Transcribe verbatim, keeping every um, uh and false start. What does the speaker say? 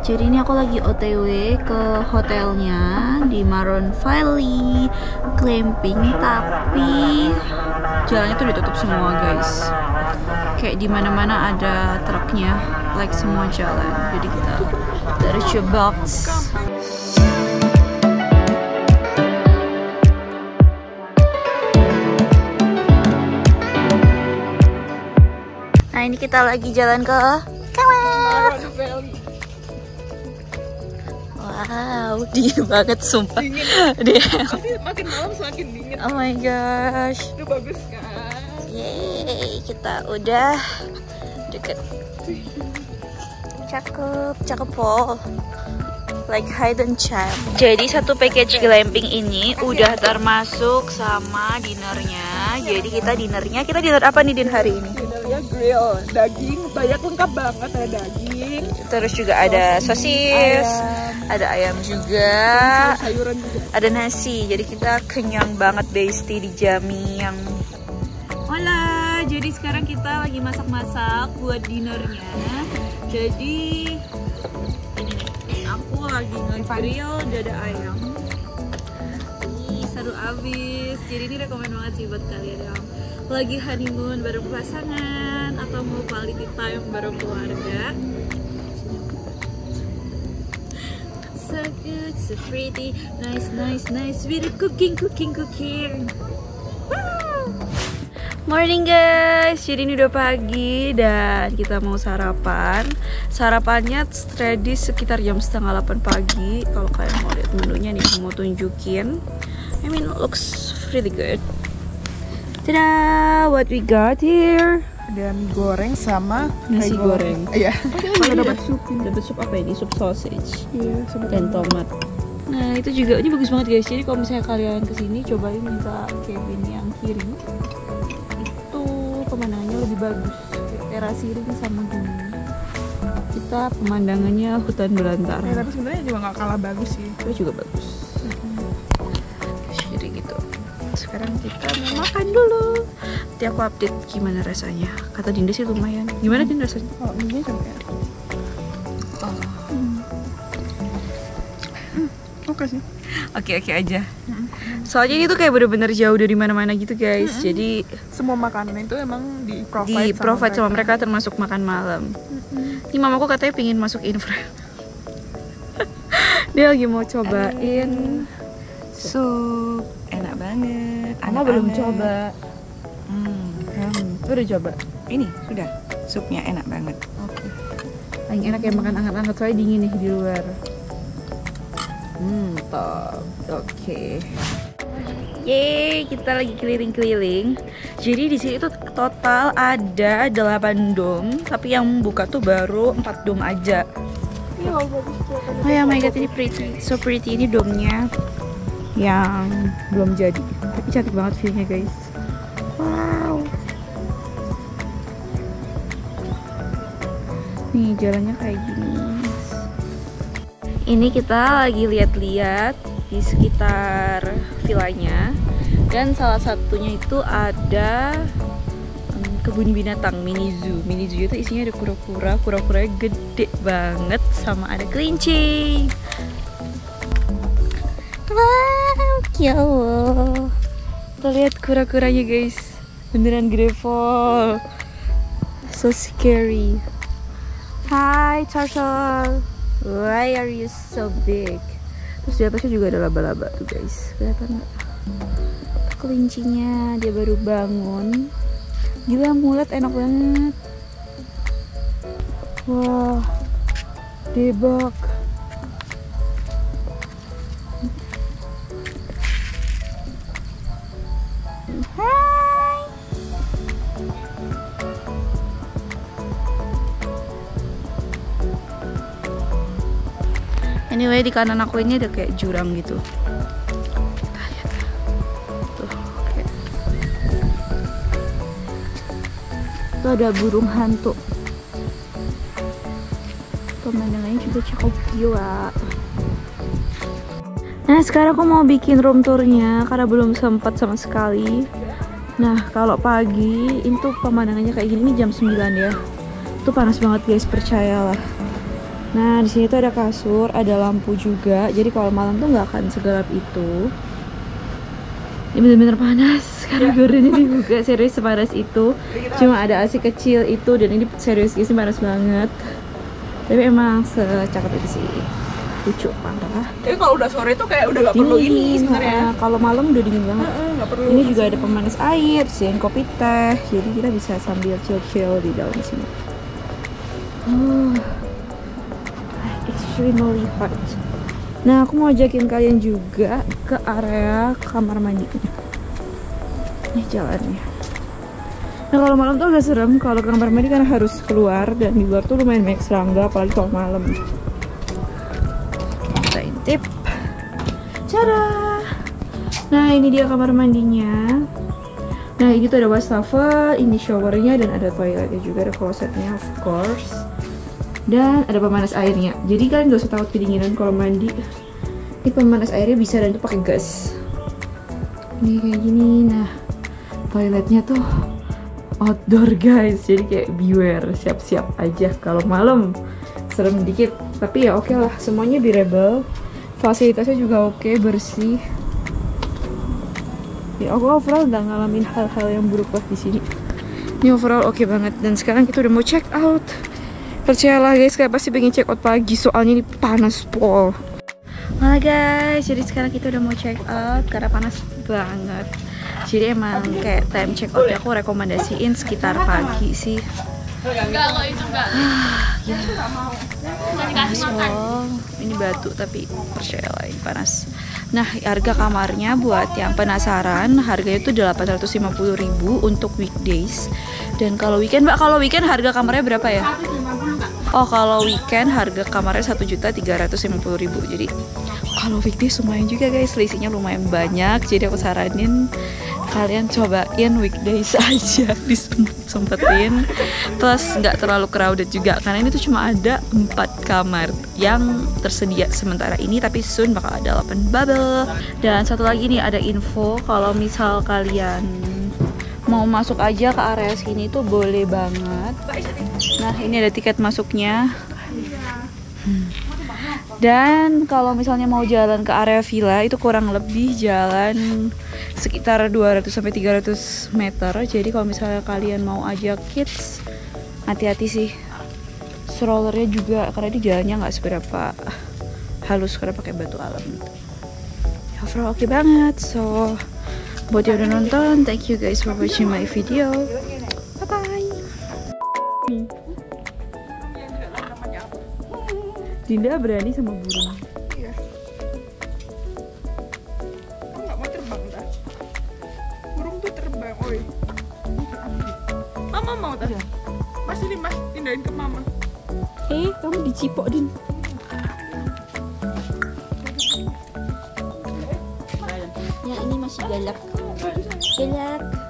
Jadi ini aku lagi O T W ke hotelnya di Maroon Valley Glamping, tapi jalannya tuh ditutup semua guys. Kayak di mana-mana ada truknya, like semua jalan. Jadi kita terjebak. Nah ini kita lagi jalan ke Maroon Valley. Wow, dingin banget sumpah. Dingin. Dia. Makin malam semakin dingin. Oh my gosh. Itu bagus kan? Yeay, kita udah deket. Cakep, cakep Paul. Like hidden child. Jadi satu package glamping ini udah termasuk sama dinernya. Jadi kita dinernya, kita dinner apa nih din hari ini? Dinernya grill, daging, banyak lengkap banget, ada daging. Terus juga ada sosis, ayam. ada ayam juga, sayuran juga. ada nasi. Jadi kita kenyang banget bestie di Jamyang. Hola, jadi sekarang kita lagi masak-masak buat dinernya. Jadi ini nih, aku lagi nge-grill dada ayam. Ih, seru abis. Jadi ini rekomen banget sih buat kalian yang lagi honeymoon bareng pasangan atau mau quality time bareng keluarga. So good, so pretty, nice, nice, nice. With cooking, cooking, cooking. Wow. Morning guys, jadi ini udah pagi dan kita mau sarapan. Sarapannya ready sekitar jam setengah delapan pagi. Kalau kalian mau lihat menunya nih, aku mau tunjukin. I mean, looks really good. Tada, what we got here? Ada mie goreng sama Nasi goreng. Iya. Kalau dapat sup, Dapat sup apa ini? Sup sausage. iya, sama Dan tomat. Nah itu juga, ini bagus banget guys. Jadi kalau misalnya kalian kesini, cobain minta cabin yang kiri. Itu pemandangannya lebih bagus. Teras ring sama gunung. Kita pemandangannya hutan belantara. Ya, tapi sebenarnya juga nggak kalah bagus sih. Itu juga bagus. Jadi gitu. Sekarang kita mau makan dulu. Nanti aku update gimana rasanya. Kata Dinda sih lumayan. Gimana Dinda rasanya? Oh, ini coba ya. Oh. Hmm. Hmm. Oke sih. Oke-oke aja. Soalnya itu kayak bener-bener jauh dari mana-mana gitu guys. Mm-hmm. Jadi Semua makanan itu emang di provide di provide sama mereka, termasuk makan malam. Mm-hmm. Ini mamaku katanya pingin masuk infra. Dia lagi mau cobain sup. Enak banget. Mama belum coba. Hmm. Hmm, lu udah coba? Ini sudah. Supnya enak banget. Oke. Paling enak ya makan anget-anget, soalnya dingin nih di luar. Hmm, top. Oke. Yeay, kita lagi keliling-keliling. Jadi di sini tuh total ada delapan dom, tapi yang buka tuh baru empat dom aja. Iya, bagus tuh. Oh ya, my god, ini pretty, so pretty. Ini domnya yang belum jadi, tapi cantik banget view-nya guys. Wow. Nih jalannya kayak gini. Ini kita lagi lihat-lihat di sekitar villanya, dan salah satunya itu ada um, kebun binatang mini zoo. Mini zoo itu isinya ada kura-kura, kura-kuranya gede banget, sama ada kelinci. Wow, ya Allah. Kita lihat kura-kuranya guys, beneran gede full. So scary. Hi turtle, why are you so big? Terus di atasnya juga ada laba-laba tuh guys, kelihatan nggak? Kelincinya dia baru bangun. Gila, mulet enak banget. Wah, debak. Hai. Anyway, di kanan aku ini ada kayak jurang gitu. Kita lihat. Tuh, oke. Tuh ada burung hantu. Pemandangannya juga cakep gila. Nah, sekarang aku mau bikin room tournya karena belum sempat sama sekali. Nah, kalau pagi itu pemandangannya kayak gini, ini jam sembilan ya. Itu panas banget guys, percayalah. Nah, di sini tuh ada kasur, ada lampu juga. Jadi kalau malam tuh nggak akan segelap itu. Ini bener-bener panas karena gordonnya dibuka, serius sepanas itu. Cuma ada A C kecil itu dan ini serius sih panas banget. Tapi emang secakep itu sih. Lucu parah. Tapi kalau udah sore tuh kayak udah gak perlu ini sebenarnya. Nah, kalau malam udah dingin banget. Heeh, nggak perlu. Ini juga ada pemanas air, sih kopi teh. Jadi kita bisa sambil chill-chill di dalam sini. Oh, extremely hot. Nah, aku mau ajakin kalian juga ke area kamar mandi. Nih jalannya. Nah, kalau malam tuh agak serem kalau ke kamar mandi karena harus keluar dan di luar tuh lumayan banyak serangga, apalagi kalau malam. Kita intip. Cara. Nah, ini dia kamar mandinya. Nah, ini tuh ada wastafel, ini showernya dan ada toiletnya juga, ada klosetnya of course. Dan ada pemanas airnya. Jadi kalian gak usah takut kedinginan kalau mandi. Ini pemanas airnya bisa dan itu pakai gas. Ini kayak gini. Nah, toiletnya tuh outdoor guys. Jadi kayak beware, siap-siap aja kalau malam. Serem dikit, tapi ya oke lah. Semuanya bearable. Fasilitasnya juga oke, bersih. Ya aku overall nggak ngalamin hal-hal yang buruk lah di sini. Ini overall oke banget. Dan sekarang kita udah mau check out. Percayalah guys, kayak pasti pengen check out pagi soalnya ini panas pol. Halo guys, jadi sekarang kita udah mau check out karena panas banget. Jadi emang kayak time check out aku rekomendasiin sekitar pagi sih. Enggak, kalau itu enggak. Ya. Dikasih makan. So, ini batu tapi percayalah ini panas. Nah, harga kamarnya buat yang penasaran, harganya itu delapan ratus lima puluh ribu untuk weekdays. Dan kalau weekend, Mbak, kalau weekend harga kamarnya berapa ya? Oh, kalau weekend harga kamarnya satu juta tiga ratus lima puluh ribu. Jadi kalau weekdays lumayan juga guys, selisihnya lumayan banyak. Jadi aku saranin kalian cobain weekdays aja, disempetin. Plus nggak terlalu crowded juga karena ini tuh cuma ada empat kamar yang tersedia sementara ini, tapi soon bakal ada open bubble. Dan satu lagi nih ada info kalau misal kalian mau masuk aja ke area sini tuh boleh banget. Nah, ini ada tiket masuknya. Hmm. Dan kalau misalnya mau jalan ke area villa itu kurang lebih jalan sekitar dua ratus sampai tiga ratus meter. Jadi kalau misalnya kalian mau ajak kids, hati-hati sih. Strollernya juga karena di jalannya nggak seberapa halus karena pakai batu alam. Overall oke banget. So buat yang udah nonton, thank you guys for watching my video. Bye bye. Dinda berani sama burung. Iya. Kamu nggak mau terbang dah? Burung tuh terbang, oi. Mama mau dah? Mas ini mas pindahin ke mama. Eh, kamu dicipok Din. Yang ini masih galak. Galak.